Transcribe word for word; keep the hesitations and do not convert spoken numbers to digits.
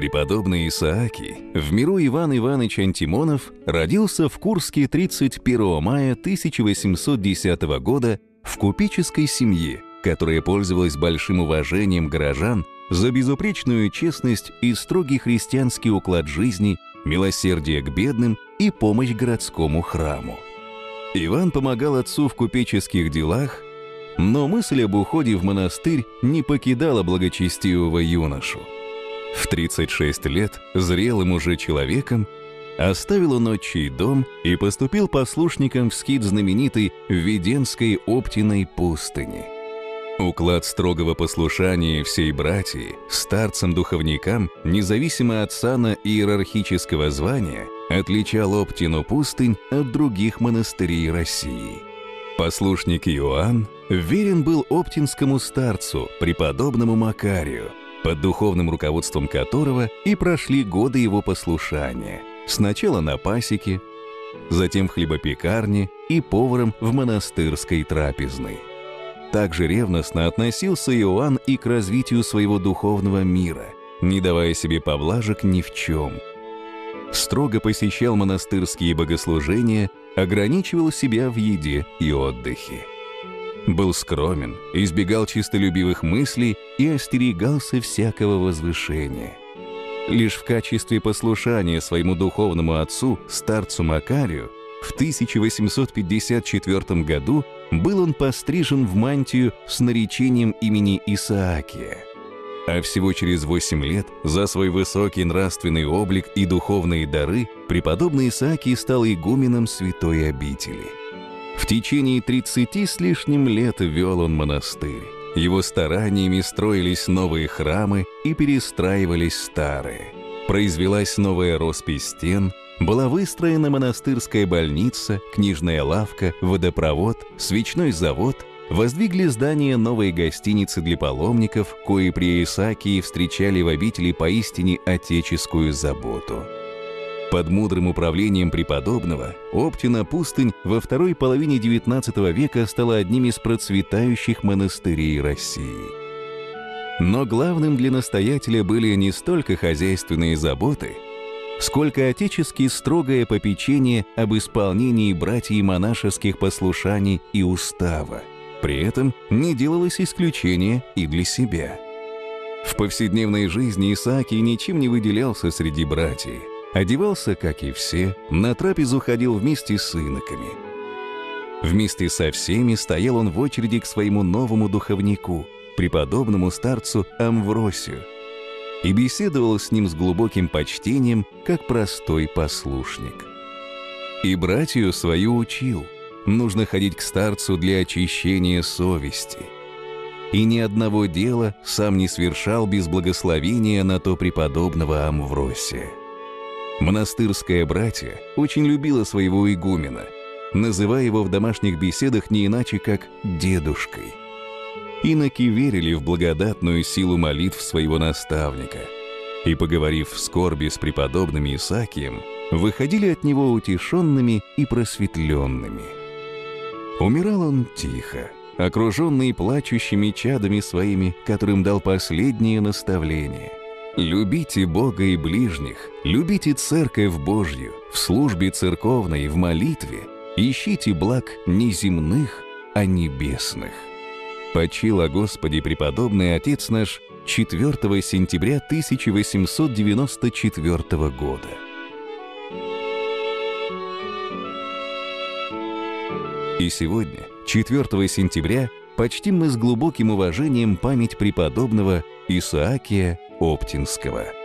Преподобный Исаакий, в миру Иван Иванович Антимонов, родился в Курске тридцать первого мая тысяча восемьсот десятого года в купеческой семье, которая пользовалась большим уважением горожан за безупречную честность и строгий христианский уклад жизни, милосердие к бедным и помощь городскому храму. Иван помогал отцу в купеческих делах, но мысль об уходе в монастырь не покидала благочестивого юношу. В тридцать шесть лет, зрелым уже человеком, оставил он отчий дом и поступил послушником в скит знаменитой Введенской Оптиной пустыни. Уклад строгого послушания всей братьи, старцам-духовникам, независимо от сана и иерархического звания, отличал Оптину пустынь от других монастырей России. Послушник Иоанн верен был оптинскому старцу, преподобному Макарию, под духовным руководством которого и прошли годы его послушания, сначала на пасеке, затем в хлебопекарне и поваром в монастырской трапезной. Также ревностно относился Иоанн и к развитию своего духовного мира, не давая себе поблажек ни в чем. Строго посещал монастырские богослужения, ограничивал себя в еде и отдыхе. Был скромен, избегал чистолюбивых мыслей и остерегался всякого возвышения. Лишь в качестве послушания своему духовному отцу, старцу Макарию, в тысяча восемьсот пятьдесят четвёртом году был он пострижен в мантию с наречением имени Исаакия. А всего через восемь лет за свой высокий нравственный облик и духовные дары преподобный Исаакий стал игуменом святой обители. В течение тридцати с лишним лет вел он монастырь. Его стараниями строились новые храмы и перестраивались старые. Произвелась новая роспись стен, была выстроена монастырская больница, книжная лавка, водопровод, свечной завод, воздвигли здание новой гостиницы для паломников, кои при Исаакии встречали в обители поистине отеческую заботу. Под мудрым управлением преподобного Оптина пустынь во второй половине девятнадцатого века стала одним из процветающих монастырей России. Но главным для настоятеля были не столько хозяйственные заботы, сколько отечески строгое попечение об исполнении братьей монашеских послушаний и устава. При этом не делалось исключения и для себя. В повседневной жизни Исаакий ничем не выделялся среди братьев. Одевался, как и все, на трапезу ходил вместе с иноками. Вместе со всеми стоял он в очереди к своему новому духовнику, преподобному старцу Амвросию, и беседовал с ним с глубоким почтением, как простой послушник. И братью свою учил: нужно ходить к старцу для очищения совести. И ни одного дела сам не свершал без благословения на то преподобного Амвросия. Монастырское братья очень любила своего игумена, называя его в домашних беседах не иначе, как «дедушкой». Иноки верили в благодатную силу молитв своего наставника и, поговорив в скорби с преподобным Исаакием, выходили от него утешенными и просветленными. Умирал он тихо, окруженный плачущими чадами своими, которым дал последнее наставление: «Любите Бога и ближних, любите Церковь Божью, в службе церковной, в молитве, ищите благ не земных, а небесных». Почил о Господе преподобный отец наш четвёртого сентября тысяча восемьсот девяносто четвёртого года. И сегодня, четвёртого сентября, почтим мы с глубоким уважением память преподобного Исаакия Оптинского.